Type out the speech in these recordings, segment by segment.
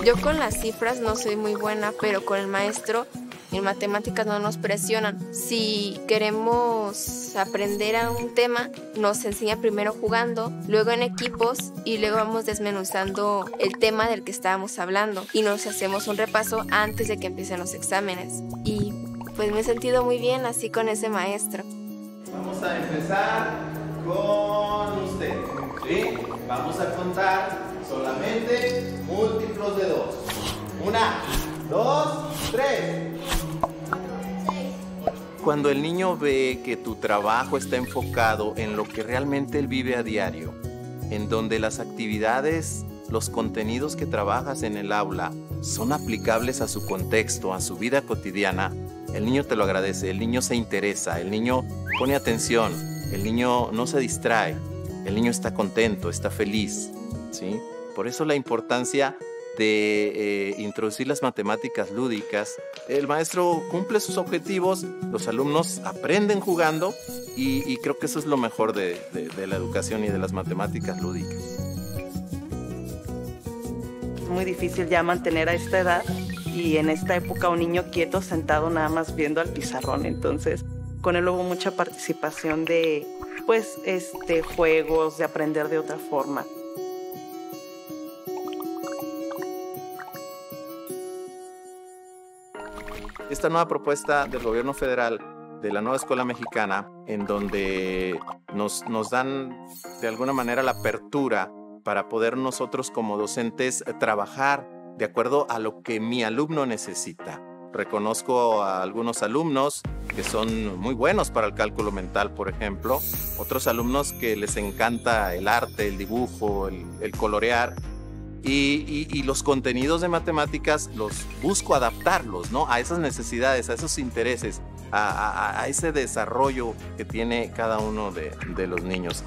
Yo con las cifras no soy muy buena, pero con el maestro en matemáticas no nos presionan. Si queremos aprender a un tema, nos enseña primero jugando, luego en equipos y luego vamos desmenuzando el tema del que estábamos hablando y nos hacemos un repaso antes de que empiecen los exámenes. Y pues me he sentido muy bien así con ese maestro. Vamos a empezar con usted, ¿sí? Vamos a contar solamente múltiplos de 2. 1, 2, 3. Cuando el niño ve que tu trabajo está enfocado en lo que realmente él vive a diario, en donde las actividades, los contenidos que trabajas en el aula son aplicables a su contexto, a su vida cotidiana, el niño te lo agradece, el niño se interesa, el niño pone atención, el niño no se distrae, el niño está contento, está feliz, ¿sí? Por eso la importancia de introducir las matemáticas lúdicas. El maestro cumple sus objetivos, los alumnos aprenden jugando y creo que eso es lo mejor de la educación y de las matemáticas lúdicas. Es muy difícil ya mantener a esta edad y en esta época un niño quieto sentado nada más viendo al pizarrón. Entonces con él hubo mucha participación de juegos, de aprender de otra forma. Esta nueva propuesta del gobierno federal de la nueva escuela mexicana, en donde nos dan de alguna manera la apertura para poder nosotros como docentes trabajar de acuerdo a lo que mi alumno necesita. Reconozco a algunos alumnos que son muy buenos para el cálculo mental, por ejemplo, otros alumnos que les encanta el arte, el dibujo, el colorear. Y los contenidos de matemáticas los busco adaptarlos, ¿no? A esas necesidades, a esos intereses, a ese desarrollo que tiene cada uno de los niños.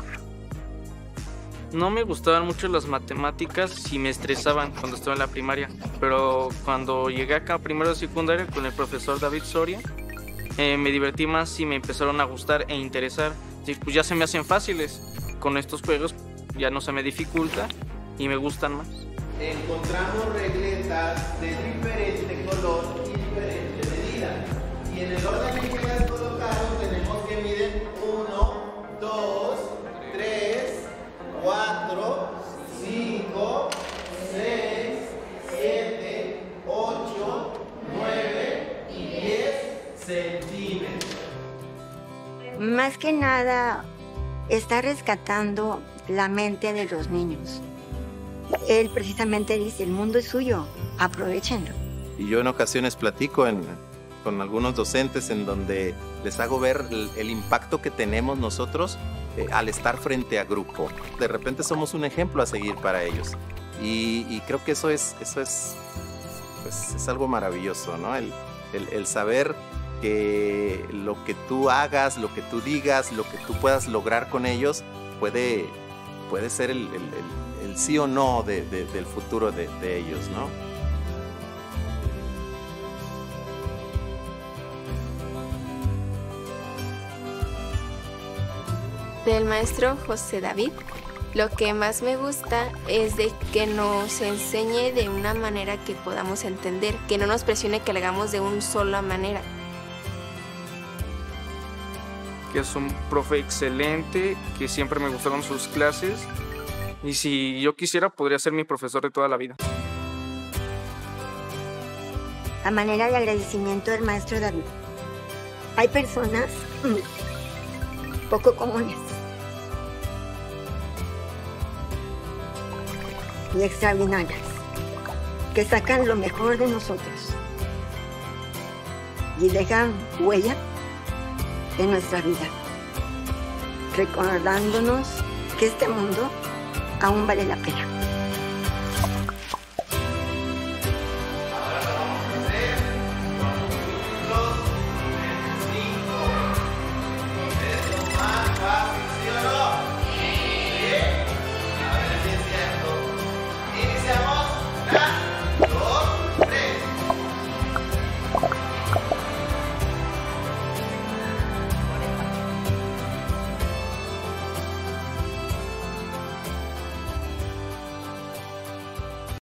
No me gustaban mucho las matemáticas y me estresaban cuando estaba en la primaria, pero cuando llegué acá a primero de secundaria con el profesor David Soria, me divertí más y me empezaron a gustar e interesar. Y pues ya se me hacen fáciles. Con estos juegos ya no se me dificulta y me gustan más. Encontramos regletas de diferente color y diferente medida. Y en el orden en que las colocamos tenemos que miden 1, 2, 3, 4, 5, 6, 7, 8, 9 y 10 centímetros. Más que nada, está rescatando la mente de los niños. Él precisamente dice, el mundo es suyo, aprovechenlo. Y yo en ocasiones platico con algunos docentes en donde les hago ver el impacto que tenemos nosotros al estar frente a grupo. De repente somos un ejemplo a seguir para ellos. Y creo que eso es algo maravilloso, ¿no? El saber que lo que tú hagas, lo que tú digas, lo que tú puedas lograr con ellos puede ser el sí o no del futuro de ellos, ¿no? Del maestro José David, lo que más me gusta es de que nos enseñe de una manera que podamos entender, que no nos presione que lo hagamos de una sola manera. Que es un profe excelente, que siempre me gustaron sus clases y si yo quisiera podría ser mi profesor de toda la vida. A manera de agradecimiento del maestro David, hay personas poco comunes y extraordinarias que sacan lo mejor de nosotros y dejan huella en nuestra vida, recordándonos que este mundo aún vale la pena.